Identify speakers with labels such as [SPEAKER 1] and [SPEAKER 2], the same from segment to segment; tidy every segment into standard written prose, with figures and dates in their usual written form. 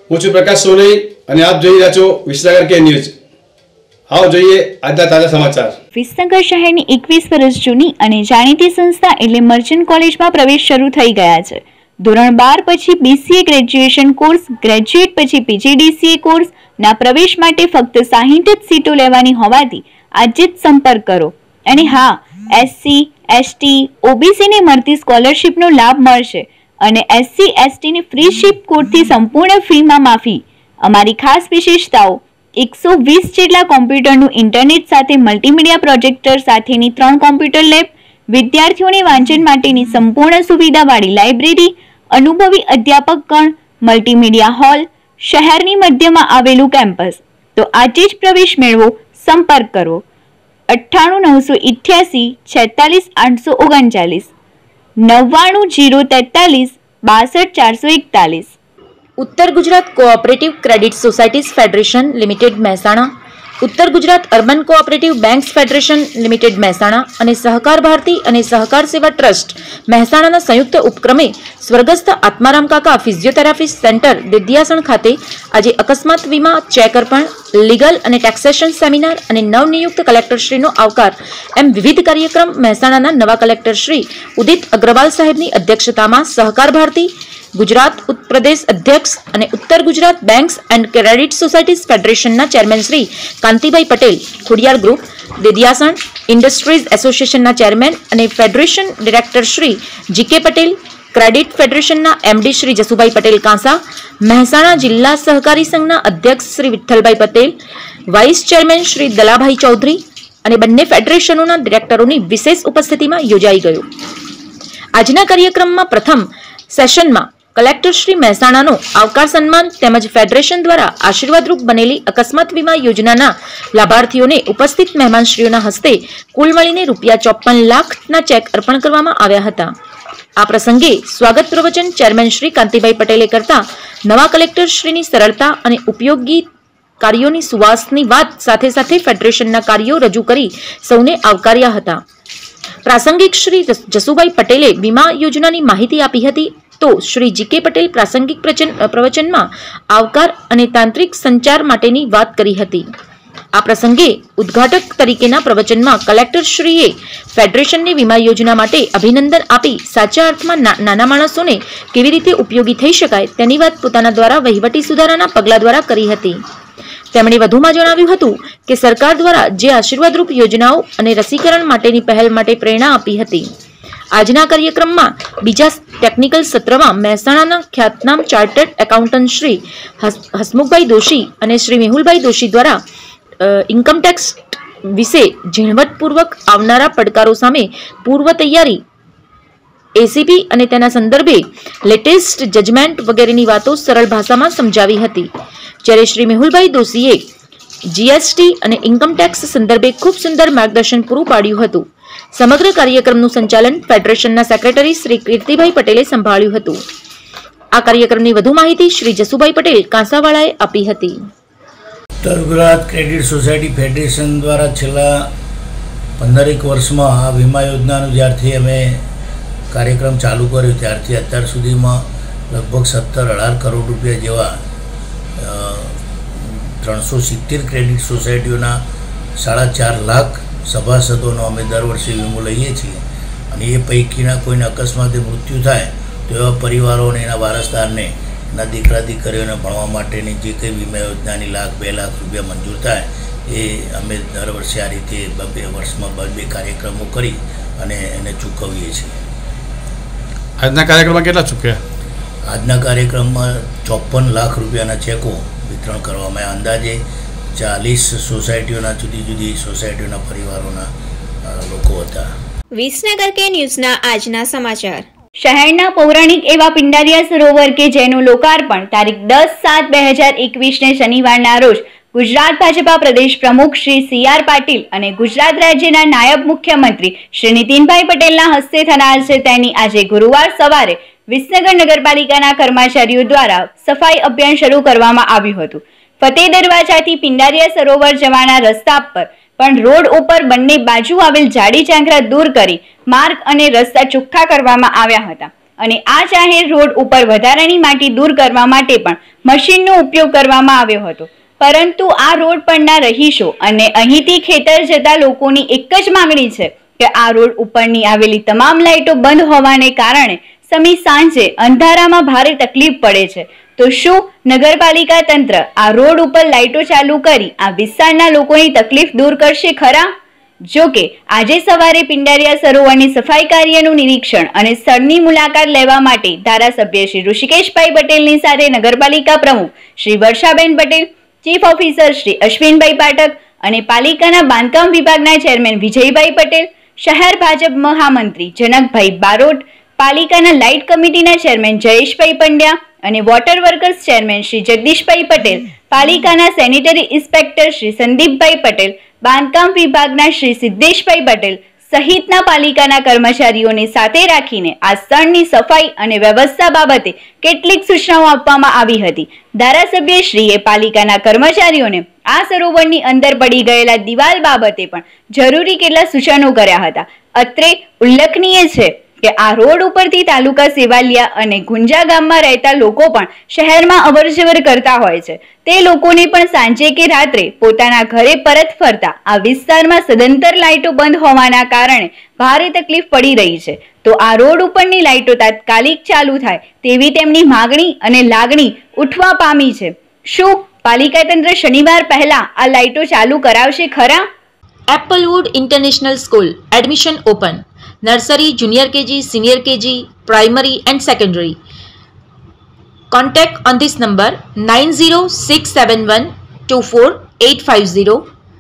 [SPEAKER 1] હું છું પ્રકાશ સોની અને આપ જોઈ રહ્યા છો વિસનગર કે ન્યૂઝ। આવો જોઈએ આજના તાજા સમાચાર।
[SPEAKER 2] વિસનગર શહેરની 21 વર્ષ જૂની અને જાણીતી સંસ્થા એટલે મર્ચન્ટ કોલેજમાં પ્રવેશ શરૂ થઈ ગયા છે। ધોરણ 12 પછી BCA ગ્રેજ્યુએશન કોર્સ, ગ્રેજ્યુએટ પછી PGDCA કોર્સ ના પ્રવેશ માટે ફક્ત 60 જ સીટો લેવાની હોવાથી આજે જ સંપર્ક કરો। અને હા, SC, ST, OBC ને મળતી સ્કોલરશિપનો લાભ મળશે અને SC, ST ની ફ્રી શિપ કોડથી સંપૂર્ણ ફીમાં માફી। અમારી ખાસ વિશેષતાઓ: 120 જેટલા કોમ્પ્યુટરનું ઇન્ટરનેટ સાથે મલ્ટીમીડિયા પ્રોજેક્ટર સાથેની 3 કોમ્પ્યુટર લેબ, વિદ્યાર્થીઓને વાંચન માટેની સંપૂર્ણ સુવિધાવાળી લાઇબ્રેરી, અનુભવી અધ્યાપકગણ, મલ્ટીમીડિયા હોલ, શહેરની મધ્યમાં આવેલું કેમ્પસ। તો આજે જ પ્રવેશ મેળવો। સંપર્ક કરો 98 988 46 839 99 043 62 441।
[SPEAKER 3] Uttar Gujarat cooperative credit societies federation limited Mehsana, Uttar Gujarat urban cooperative banks federation limited Mehsana અને સહકાર ભારતી અને સહકાર સેવા ટ્રસ્ટ મહેસાણાના સંયુક્ત ઉપક્રમે સ્વર્ગસ્થ આત્મારામ કાકા ફિઝિયોથેરાપિસ્ટ સેન્ટર દિદ્યાસણ ખાતે આજે અકસ્માત વીમા ચેક અર્પણ, લીગલ અને ટેક્સેશન સેમિનાર અને નવનિયુક્ત કલેક્ટરશ્રીનો આવકાર એમ વિવિધ કાર્યક્રમ મહેસાણાના નવા કલેક્ટર શ્રી ઉદિત અગ્રવાલ સાહેબની અધ્યક્ષતામાં સહકાર ભારતી, ગુજરાત પ્રદેશ અધ્યક્ષ અને Uttar Gujarat banks and credit societies ફેડરેશનના chairman Shri Kantibhai Patel, Khodiyar group, Dediyasan industries એસોસિએશનના ચેરમેન અને federation director Shri GK Patel, credit ફેડરેશનના MD શ્રી જસુભાઈ પટેલ કાંસા, મહેસાણા જિલ્લા સહકારી સંઘના અધ્યક્ષ શ્રી વિઠ્ઠલભાઈ પટેલ, વાઇસ ચેરમેન શ્રી દલાભાઈ ચૌધરી અને બંને ફેડરેશનોના ડિરેક્ટરોની વિશેષ ઉપસ્થિતિમાં યોજાઈ ગયું। આજના કાર્યક્રમમાં પ્રથમ સેશનમાં કલેક્ટર શ્રી મહેસાણાનો આવકાર સન્માન તેમજ ફેડરેશન દ્વારા આશીર્વાદરૂપ બનેલી અકસ્માત વીમા યોજનાના લાભાર્થીઓને ઉપસ્થિત મહેમાનશ્રીઓના હસ્તે કુલ મળીને ₹54 લાખના ચેક અર્પણ કરવામાં આવ્યા હતા। આ પ્રસંગે સ્વાગત પ્રવચન ચેરમેન શ્રી કાંતિભાઈ પટેલે કરતા નવા કલેક્ટર શ્રીની સરળતા અને ઉપયોગી કાર્યોની સુવાસની વાત સાથે સાથે ફેડરેશનના કાર્યો રજૂ કરી સૌને આવકાર્યા હતા। પ્રાસંગિક શ્રી જસુભાઈ પટેલે વીમા યોજનાની માહિતી આપી હતી તો શ્રી જીકે પટેલ પ્રાસંગિક પ્રવચનમાં આવકાર અને તાંત્રિક સંચાર માટેની વાત કરી હતી। આ પ્રસંગે ઉદ્ઘાટક તરીકેના પ્રવચનમાં કલેક્ટર શ્રીએ ફેડરેશનની વીમા યોજના માટે અભિનંદન આપી સાચા અર્થમાં નાના માણસોને કેવી રીતે ઉપયોગી થઈ શકાય તેની વાત પોતાના દ્વારા વહીવટી સુધારાના પગલા દ્વારા કરી હતી। તેમણે વધુમાં જણાવ્યું હતું કે સરકાર દ્વારા જે આશીર્વાદરૂપ યોજનાઓ અને રસીકરણ માટેની પહેલ માટે પ્રેરણા આપી હતી। આજના કાર્યક્રમમાં બીજા ટેકનિકલ સત્રમાં મહેસાણાના ખ્યાતનામ ચાર્ટર્ડ એકાઉન્ટન્ટ શ્રી હસમુખભાઈ દોશી અને શ્રી મેહુલભાઈ દોશી દ્વારા ઇન્કમટેક્સ વિશે ઝીણવટપૂર્વક આવનારા પડકારો સામે પૂર્વ તૈયારી, ACP અને તેના સંદર્ભે લેટેસ્ટ જજમેન્ટ વગેરેની વાતો સરળ ભાષામાં સમજાવી હતી। જ્યારે શ્રી મેહુલભાઈ દોશીએ GST અને ઇન્કમટેક્સ સંદર્ભે ખૂબ સુંદર માર્ગદર્શન પૂરું પાડ્યું હતું। સમગ્ર કાર્યક્રમનું સંચાલન ફેડરેશનના સેક્રેટરી શ્રી કીર્તિભાઈ પટેલે સંભાળ્યું હતું। આ કાર્યક્રમની વધુ માહિતી શ્રી જસુભાઈ પટેલ કાંસાવાળાએ આપી હતી।
[SPEAKER 4] ઉત્તર ગુજરાત ક્રેડિટ સોસાયટી ફેડરેશન દ્વારા છેલ્લા 15 વર્ષમાં આ વીમા યોજનાનું જ્યારથી અમે કાર્યક્રમ ચાલુ કર્યો ત્યારથી અત્યાર સુધીમાં લગભગ 17-18 કરોડ રૂપિયા જેવા 370 ક્રેડિટ સોસાયટીઓના 4.5 લાખ સભાસદોનો અમે દર વર્ષે વીમો લઈએ છીએ અને એ પૈકીના કોઈને અકસ્માતે મૃત્યુ થાય તો એવા પરિવારોને એના વારસદારને એના દીકરા દીકરીઓને ભણવા માટેની જે કંઈ વીમા યોજનાની 1-2 લાખ રૂપિયા મંજૂર થાય એ અમે દર વર્ષે આ રીતે 2 વર્ષમાં 2 કાર્યક્રમો કરી અને એને ચૂકવીએ છીએ।
[SPEAKER 1] આજના કાર્યક્રમમાં કેટલા ચૂક્યા?
[SPEAKER 4] આજના કાર્યક્રમમાં 54 લાખ રૂપિયાના ચેકો વિતરણ કરવામાં આવ્યા। અંદાજે 40 સોસાયટીઓના જુદી જુદી સોસાયટીઓના પરિવારોના લોકો હતા।
[SPEAKER 5] વિસનગર કે ન્યૂઝના આજના સમાચાર।
[SPEAKER 2] શહેરના પૌરાણિક એવા પિંડારિયા સરોવર કે જેનું લોકાર્પણ તારીખ 10/7/2021 શનિવારના રોજ ગુજરાત ભાજપા પ્રદેશ પ્રમુખ શ્રી CR પાટીલ અને ગુજરાત રાજ્યના નાયબ મુખ્યમંત્રી શ્રી નીતિનભાઈ પટેલના હસ્તે થનાર છે, તેની આજે ગુરુવાર સવારે વિસનગર નગરપાલિકાના કર્મચારીઓ દ્વારા સફાઈ અભિયાન શરૂ કરવામાં આવ્યું હતું। ફતેહ દરવાજાથી પિંડારિયા સરોવર જવાના રસ્તા પર પણ રોડ ઉપર બંને બાજુ આવેલ જાડી ચાંખરા દૂર કરી માર્ગ અને રસ્તા ચોખ્ખા કરવામાં આવ્યા હતા। અને આ જાહેર રોડ ઉપર વધારાની માટી દૂર કરવા માટે પણ મશીનનો ઉપયોગ કરવામાં આવ્યો હતો, પરંતુ આ રોડ પરના રહીશો અને અહીંથી ખેતર જતા લોકોની એક જ માંગણી છે કે આ રોડ ઉપરની આવેલી તમામ લાઇટો બંધ હોવાને કારણે સમી સાંજે અંધારામાં ભારે તકલીફ પડે છે. તો શું નગરપાલિકા તંત્ર આ રોડ ઉપર લાઇટો ચાલુ કરી આ વિસ્તારના લોકોની તકલીફ દૂર કરશે ખરા? જો કે આજે સવારે પિંડારિયા સરોવરની સફાઈ કાર્યનું નિરીક્ષણ અને સ્થળની મુલાકાત લેવા માટે ધારાસભ્ય શ્રી ઋષિકેશભાઈ પટેલની સાથે નગરપાલિકા પ્રમુખ શ્રી વર્ષાબેન પટેલ, ચીફ ઓફિસર શ્રી અશ્વિનભાઈ પાઠક અને પાલિકાના બાંધકામ વિભાગના ચેરમેન વિજયભાઈ પટેલ, શહેર ભાજપ મહામંત્રી જનકભાઈ બારોટ, પાલિકાના લાઇટ કમિટીના ચેરમેન જયેશભાઈ પંડ્યા અને water workers chairman Shri Jagdishbhai Patel, પાલિકાના સેનિટરી ઇન્સ્પેક્ટર શ્રી સંદીપભાઈ પટેલ, બાંધકામ વિભાગના શ્રી સિદ્ધેશભાઈ પટેલ સહિતના પાલિકાના કર્મચારીઓને સાથે રાખીને આ સ્થળની સફાઈ અને વ્યવસ્થા બાબતે કેટલીક સૂચનાઓ આપવામાં આવી હતી. ધારાસભ્યશ્રીએ પાલિકાના કર્મચારીઓને આ સરોવરની અંદર પડી ગયેલા દિવાલ બાબતે પણ જરૂરી કેટલાક સૂચનો કર્યા હતા. અત્રે ઉલ્લેખનીય છે કે આ રોડ ઉપરથી તાલુકા સેવાલિયા અને ગુંજા ગામમાં રહેતા લોકો પણ શહેરમાં અવરજવર કરતા હોય છે. તે લોકોને પણ સાંજે કે રાત્રે પોતાના ઘરે પરત ફરતા આ વિસ્તારમાં સદંતર લાઇટો બંધ હોવાના કારણે ભારે તકલીફ પડી રહી છે. તો આ રોડ ઉપરની લાઇટો તાત્કાલિક ચાલુ થાય તેવી તેમની માગણી અને લાગણી ઉઠવા પામી છે. શું પાલિકા તંત્ર શનિવાર પહેલા આ લાઇટો ચાલુ કરાવશે ખરા?
[SPEAKER 3] Applewood international school admission open. Nursery, Junior KG, Senior KG, Primary and Secondary. Contact on this number 9067124850,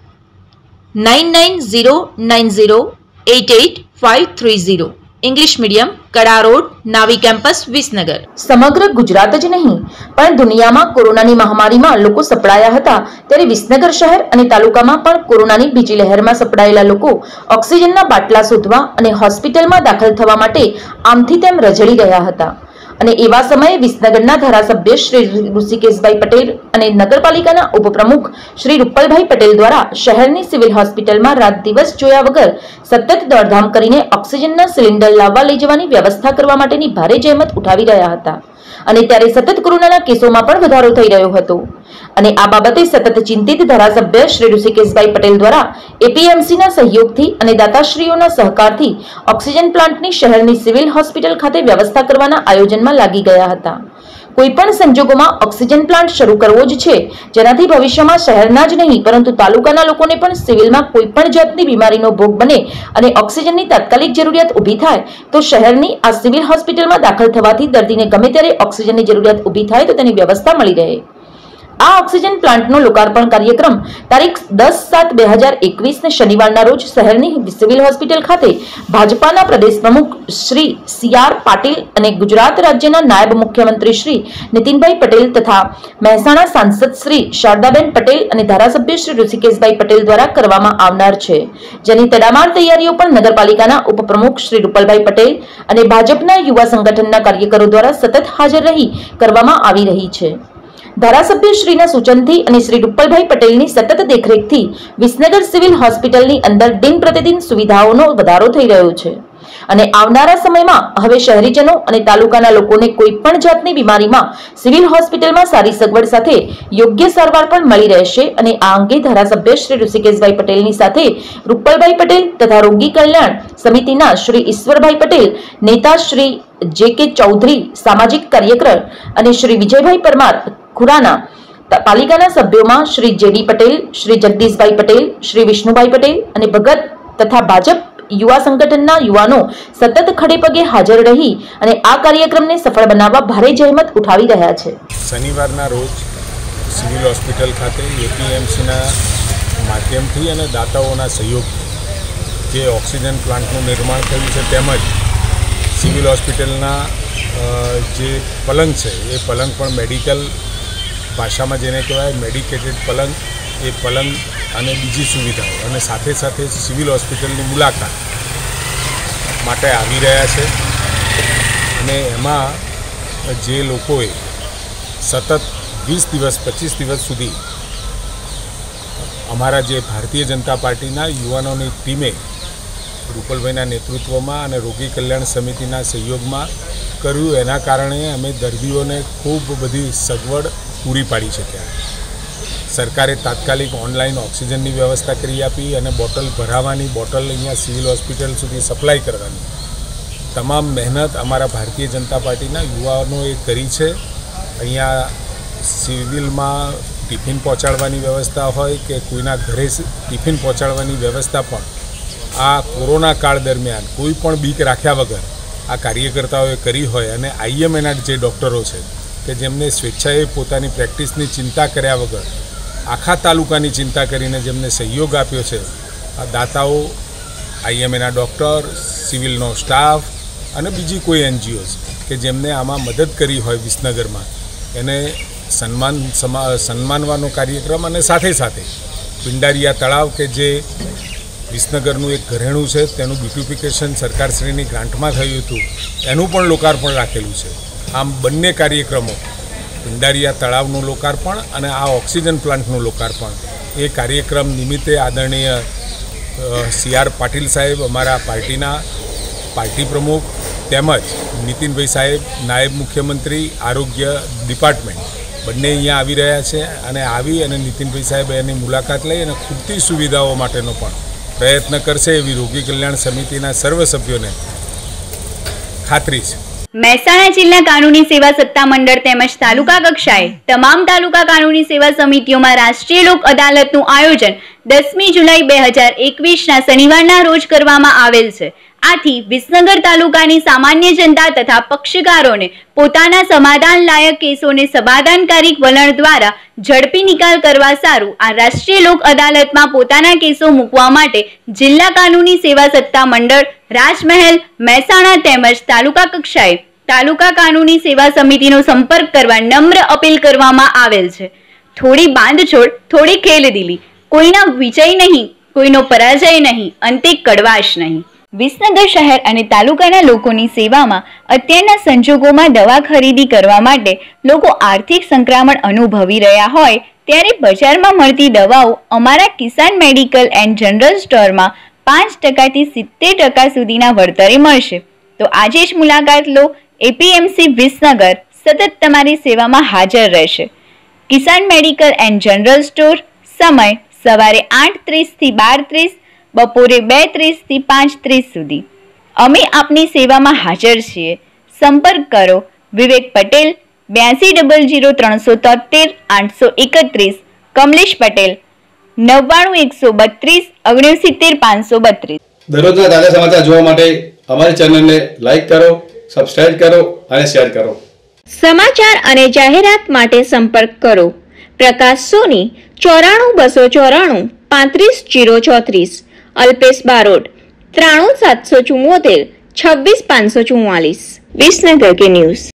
[SPEAKER 3] 9909088530. English Medium, Kada road, Navi campus, Visnagar. સમગ્ર ગુજરાત જ નહીં પણ દુનિયામાં કોરોનાની મહામારીમાં લોકો સપડાયા હતા, ત્યારે વિસનગર શહેર અને તાલુકામાં પણ કોરોનાની બીજી લહેરમાં સપડાયેલા લોકો ઓક્સિજનના બાટલા શોધવા અને હોસ્પિટલમાં દાખલ થવા માટે આમથી તેમ રઝળી રહ્યા હતા. અને એવા સમયે વિસનગરના ધારાસભ્ય શ્રી ઋષિકેશભાઈ પટેલ અને નગરપાલિકાના ઉપપ્રમુખ શ્રી રૂપલભાઈ પટેલ દ્વારા શહેરની સિવિલ હોસ્પિટલમાં રાત દિવસ જોયા વગર સતત દોડધામ કરીને ઓક્સિજનના સિલિન્ડર લાવવા લઈ જવાની વ્યવસ્થા કરવા માટેની ભારે જહેમત ઉઠાવી રહ્યા હતા. અને ત્યારે સતત કોરોનાના કેસોમાં પણ વધારો થઈ રહ્યો હતો. અને આ બાબતે સતત ચિંતિત ધારાસભ્ય શ્રી ઋષિકેશભાઈ પટેલ દ્વારા એપીએમસીના સહયોગથી અને દાતાશ્રીઓના સહકારથી ઓક્સિજન પ્લાન્ટની શહેરની સિવિલ હોસ્પિટલ ખાતે વ્યવસ્થા કરવાના આયોજનમાં લાગી ગયા હતા. કોઈપણ સંજોગોમાં ઓક્સિજન પ્લાન્ટ શરૂ કરવો જ છે, જેનાથી ભવિષ્યમાં શહેરના જ નહીં પરંતુ તાલુકાના લોકોને પણ સિવિલમાં કોઈપણ જાતની બીમારીનો ભોગ બને અને ઓક્સિજનની તાત્કાલિક જરૂરિયાત ઊભી થાય તો શહેરની આ સિવિલ હોસ્પિટલમાં દાખલ થવાથી દર્દીને ગમે ત્યારે ઓક્સિજનની જરૂરિયાત ઊભી થાય તો તેની વ્યવસ્થા મળી રહે. આ ઓક્સિજન પ્લાન્ટનો લોકાર્પણ કાર્યક્રમ તારીખ 10/7/2021 શનિવારના રોજ શહેરની સિવિલ હોસ્પિટલ ખાતે ભાજપાના પ્રદેશ પ્રમુખ શ્રી CR પાટીલ અને ગુજરાત રાજ્યના નાયબ મુખ્યમંત્રી શ્રી નીતિનભાઈ પટેલ તથા મહેસાણા સાંસદ શ્રી શારદાબેન પટેલ અને ધારાસભ્ય શ્રી ઋષિકેશભાઈ પટેલ દ્વારા કરવામાં આવનાર છે, જેની તડામાર તૈયારીઓ પણ નગરપાલિકાના ઉપપ્રમુખ શ્રી રૂપલભાઈ પટેલ અને ભાજપના યુવા સંગઠનના કાર્યકરો દ્વારા સતત હાજર રહી કરવામાં આવી રહી છે. ધારાસભ્ય શ્રીના સૂચનથી અને શ્રી રૂપલભાઈ પટેલની સતત દેખરેખથી વિસનગર સિવિલ હોસ્પિટલની અંદર દિન પ્રતિદિન સુવિધાઓનો વધારો થઈ રહ્યો છે અને આવનારા સમયમાં હવે શહેરીજનો અને તાલુકાના લોકોને કોઈ પણ જાતની બીમારીમાં સિવિલ હોસ્પિટલમાં સારી સગવડ સાથે યોગ્ય સારવાર પણ મળી રહેશે. અને આ અંગે ધારાસભ્ય શ્રી ઋષિકેશભાઈ પટેલની સાથે રૂપલભાઈ પટેલ તથા રોગી કલ્યાણ સમિતિના શ્રી ઈશ્વરભાઈ પટેલ, નેતા શ્રી JK ચૌધરી, સામાજિક કાર્યકર અને શ્રી વિજયભાઈ પરમાર ખુરાના, પાલિકાના સભ્યોમાં શ્રી JD પટેલ, શ્રી જગદીશભાઈ પટેલ, શ્રી વિષ્ણુભાઈ પટેલ અને ભગત તથા ભાજપ યુવા સંગઠનના યુવાનો સતત ખડે પગે હાજર રહી અને આ કાર્યક્રમને સફળ બનાવવા ભારે જહેમત ઉઠાવી રહ્યા છે.
[SPEAKER 6] શનિવારના રોજ સિવિલ હોસ્પિટલ ખાતે એપીએમસીના માધ્યમથી અને દાતાઓના સહયોગથી જે ઓક્સિજન પ્લાન્ટનું નિર્માણ થયું છે તેમજ સિવિલ હોસ્પિટલના જે પલંગ છે એ પલંગ પણ મેડિકલ ભાષામાં જેને કહેવાય મેડિકેટેડ પલંગ, એ પલંગ અને બીજી સુવિધાઓ અને સાથે સાથે સિવિલ હોસ્પિટલની મુલાકાત માટે આવી રહ્યા છે. અને એમાં જે લોકોએ સતત 20 દિવસ 25 દિવસ સુધી અમારા જે ભારતીય જનતા પાર્ટીના યુવાનોની ટીમે રૂપલભાઈના નેતૃત્વમાં અને રોગી કલ્યાણ સમિતિના સહયોગમાં કર્યું એના કારણે અમે દર્દીઓને ખૂબ બધી સગવડ પૂરી પાડી શક્યા. સરકારે તાત્કાલિક ઓનલાઈન ઓક્સિજનની વ્યવસ્થા કરી આપી અને બોટલ ભરાવાની, બોટલ અહીંયા સિવિલ હોસ્પિટલ સુધી સપ્લાય કરવાની તમામ મહેનત અમારા ભારતીય જનતા પાર્ટીના યુવાનોએ કરી છે. અહીંયા સિવિલમાં ટિફિન પહોંચાડવાની વ્યવસ્થા હોય કે કોઈના ઘરે ટિફિન પહોંચાડવાની વ્યવસ્થા પણ આ કોરોના કાળ દરમિયાન કોઈ પણ બીક રાખ્યા વગર આ કાર્યકર્તાઓએ કરી હોય. અને IMNના જે ડૉક્ટરો છે કે જેમને સ્વેચ્છાએ પોતાની પ્રેક્ટિસની ચિંતા કર્યા વગર આખા તાલુકાની ચિંતા કરીને જેમને સહયોગ આપ્યો છે, આ દાતાઓ, IMNના ડૉક્ટર, સિવિલનો સ્ટાફ અને બીજી કોઈ NGOs કે જેમને આમાં મદદ કરી હોય વિસનગરમાં, એને સન્માનવાનો કાર્યક્રમ. અને સાથે સાથે પિંડારિયા તળાવ કે જે વિસનગરનું એક ઘરેણું છે તેનું બ્યુટિફિકેશન સરકારશ્રીની ગ્રાન્ટમાં થયું હતું, એનું પણ લોકાર્પણ રાખેલું છે. આમ બંને કાર્યક્રમો, પિંડારિયા તળાવનું લોકાર્પણ અને આ ઓક્સિજન પ્લાન્ટનું લોકાર્પણ, એ કાર્યક્રમ નિમિત્તે આદરણીય CR પાટીલ સાહેબ, અમારા પાર્ટીના પાર્ટી પ્રમુખ, તેમજ નીતિનભાઈ સાહેબ, નાયબ મુખ્યમંત્રી, આરોગ્ય ડિપાર્ટમેન્ટ બંને અહીંયા આવી રહ્યા છે. અને આવી અને નીતિનભાઈ સાહેબ એની મુલાકાત લઈ અને ખૂટતી સુવિધાઓ માટેનો પણ પ્રયત્ન કરશે એવી રોગી કલ્યાણ સમિતિના સર્વ સભ્યોને ખાતરી છે.
[SPEAKER 2] મહેસાણા જિલ્લા કાનૂની સેવા સત્તા મંડળ તેમજ તાલુકા કક્ષાએ તમામ તાલુકા કાનૂની સેવા સમિતિઓમાં રાષ્ટ્રીય લોક અદાલતનું આયોજન 10મી જુલાઈ 2021ના શનિવારના રોજ કરવામાં આવેલ છે. આથી વિસનગર તાલુકાની સામાન્ય જનતા તથા પક્ષકારોને પોતાના સમાધાન લાયક કેસોને સમાધાનકારી વલણ દ્વારા ઝડપી નિકાલ કરવા સારું આ રાષ્ટ્રીય લોક અદાલતમાં પોતાના કેસો મૂકવા માટે જિલ્લા કાનૂની સેવા સત્તા મંડળ રાજમહેલ મહેસાણા તેમજ તાલુકા કક્ષાએ તાલુકા કાનૂની સેવા સમિતિનો સંપર્ક કરવા નમ્ર અપીલ કરવામાં આવેલ છે. થોડી બાંધછોડ, થોડી ખેલદિલી, કોઈના વિજય નહીં, કોઈનો પરાજય નહીં, અંતે કડવાશ નહીં. વિસનગર શહેર અને તાલુકાના લોકોની સેવામાં અત્યારના સંજોગોમાં દવા ખરીદી કરવા માટે લોકો આર્થિક સંકરામણ અનુભવી રહ્યા હોય ત્યારે બજારમાં મળતી દવાઓ અમારા કિસાન મેડિકલ એન્ડ જનરલ સ્ટોરમાં 5% થી 70% સુધીના વળતરે મળશે. તો આજે જ મુલાકાત લો. APMC વિસનગર સતત તમારી સેવામાં હાજર રહેશે. Kisan medical and general store, સમય સવારે 8:30 થી 12:30, બપોરે 2:30 થી 5:30 સુધી. અમે આપની સેવામાં હાજર છીએ. સંપર્ક કરો વિવેક પટેલ 8200 373 831, કમલેશ પટેલ 99 132 69 532.
[SPEAKER 1] દરરોજના તાજા સમાચાર જોવા માટે અમારી ચેનલને લાઈક કરો, સબસ્ક્રાઇબ કરો અને શેર કરો.
[SPEAKER 5] સમાચાર અને જાહેરાત માટે સંપર્ક કરો પ્રકાશ સોની 94 294 35 034, અલ્પેશ બારોટ 93 774 26 544. વિસનગર કે ન્યૂઝ.